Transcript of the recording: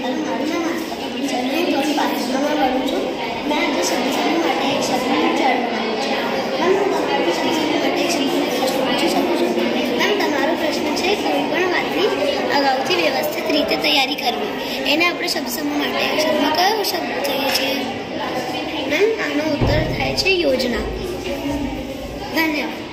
મારું નામ આસ્થા પટેલ છે અને હું ધોરણ 5માં ભણું છું. મેં આજે શબ્દ સમૂહ માટે એક શબ્દનું ઝાડ બનાવ્યું છે. મેમ, હું તમારું શબ્દ સમૂહ માટે એક શબ્દનું પ્રશ્ન પૂછી શકું છું? મેમ, તમારો પ્રશ્ન છે કોઈ પણ વાતની અગાઉથી વ્યવસ્થિત રીતે તૈયારી કરવી. એને આપણે શબ્દ સમૂહ માટે અક્ષરમાં કયો શબ્દ કહીએ છીએ? મેમ, આનો ઉત્તર થાય છે યોજના. ધન્યવાદ.